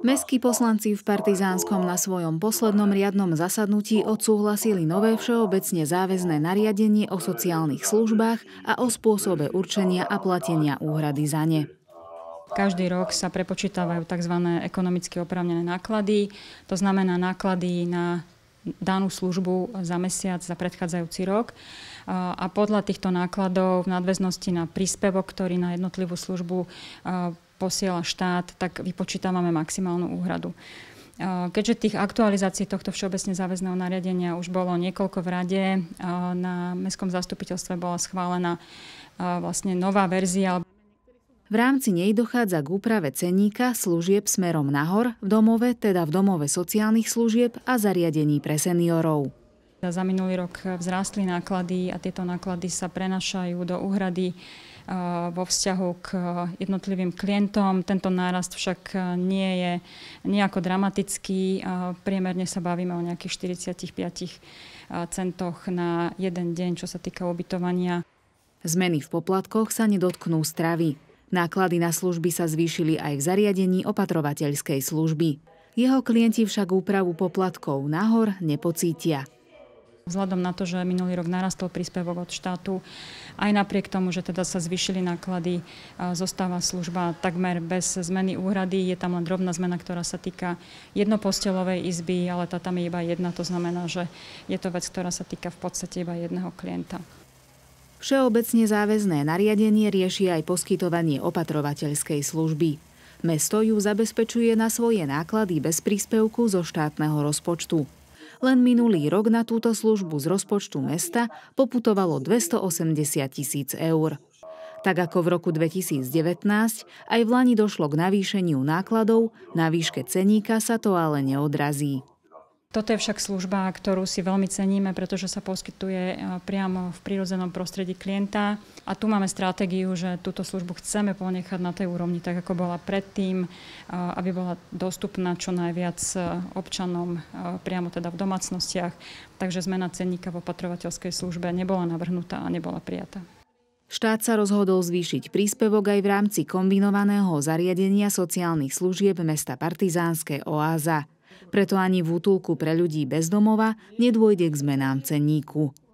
Mestskí poslanci v Partizánskom na svojom poslednom riadnom zasadnutí odsúhlasili nové všeobecne záväzné nariadenie o sociálnych službách a o spôsobe určenia a platenia úhrady za ne. Každý rok sa prepočítavajú tzv. Ekonomicky oprávnené náklady, to znamená náklady na danú službu za mesiac za predchádzajúci rok. A podľa týchto nákladov v nadväznosti na príspevok, ktorý na jednotlivú službu posiela štát, tak vypočítavame maximálnu úhradu. Keďže tých aktualizácií tohto všeobecne záväzného nariadenia už bolo niekoľko v rade, na mestskom zastupiteľstve bola schválená vlastne nová verzia. V rámci nej dochádza k úprave cenníka služieb smerom nahor v domove, teda v domove sociálnych služieb a zariadení pre seniorov. Za minulý rok vzrástli náklady a tieto náklady sa prenášajú do úhrady vo vzťahu k jednotlivým klientom. Tento nárast však nie je nejako dramatický. Priemerne sa bavíme o nejakých 45 centoch na jeden deň, čo sa týka ubytovania. Zmeny v poplatkoch sa nedotknú stravy. Náklady na služby sa zvýšili aj v zariadení opatrovateľskej služby. Jeho klienti však úpravu poplatkov nahor nepocítia. Vzhľadom na to, že minulý rok narastol príspevok od štátu, aj napriek tomu, že teda sa zvýšili náklady, zostáva služba takmer bez zmeny úhrady. Je tam len drobná zmena, ktorá sa týka jednoposteľovej izby, ale tá tam je iba jedna, to znamená, že je to vec, ktorá sa týka v podstate iba jedného klienta. Všeobecne záväzné nariadenie rieši aj poskytovanie opatrovateľskej služby. Mesto ju zabezpečuje na svoje náklady bez príspevku zo štátneho rozpočtu. Len minulý rok na túto službu z rozpočtu mesta poputovalo 280 000 eur. Tak ako v roku 2019, aj v lani došlo k navýšeniu nákladov, na výške ceníka sa to ale neodrazí. Toto je však služba, ktorú si veľmi ceníme, pretože sa poskytuje priamo v prírodzenom prostredí klienta. A tu máme stratégiu, že túto službu chceme ponechať na tej úrovni, tak ako bola predtým, aby bola dostupná čo najviac občanom priamo teda v domácnostiach. Takže zmena cenníka v opatrovateľskej službe nebola navrhnutá a nebola prijatá. Štát sa rozhodol zvýšiť príspevok aj v rámci kombinovaného zariadenia sociálnych služieb mesta Partizánske Oáza. Preto ani v útulku pre ľudí bez domova nedôjde k zmenám cenníku.